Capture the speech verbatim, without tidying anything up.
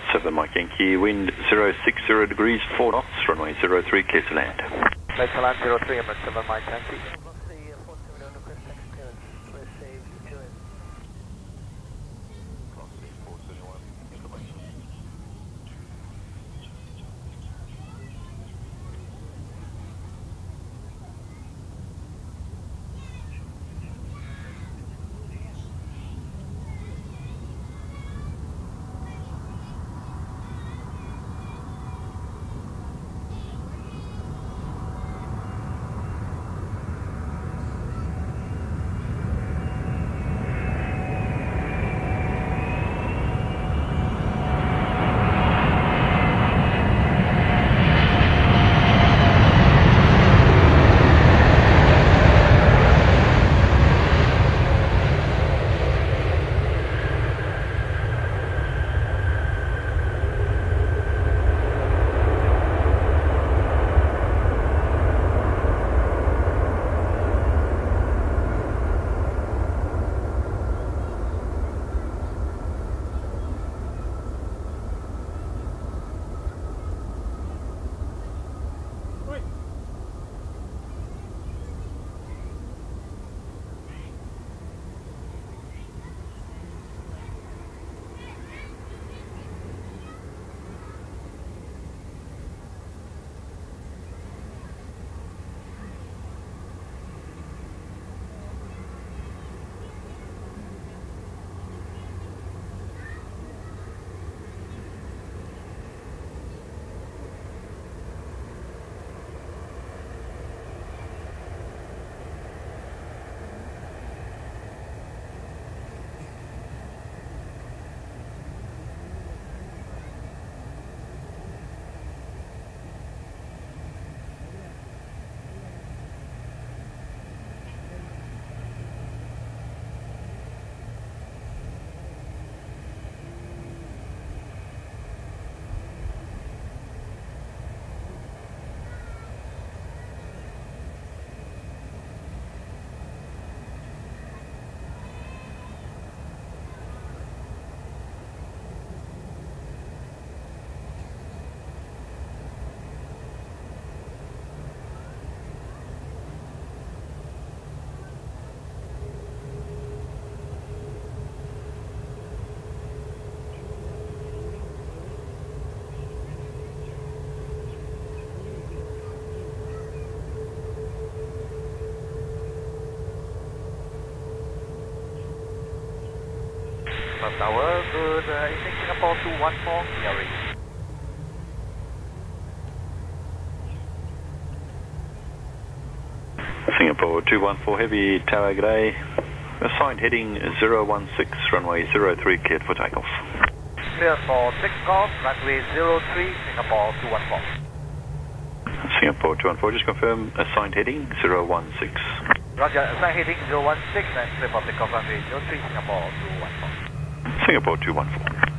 seven Mike Yankee, wind zero six zero degrees, four knots, runway zero three, clear to land. Clear to land zero three, Emirates seven Mike Yankee. Tower, good uh, evening Singapore two one four, we are ready. Singapore two one four Heavy, Tower, good day. Assigned heading zero one six, runway zero three, cleared for takeoff. Clear for six calls, runway zero three, Singapore two one four. Singapore two one four, just confirm assigned heading zero one six. Roger, assigned heading zero one six and clear for takeoff runway zero three, Singapore two one four. Singapore two one four.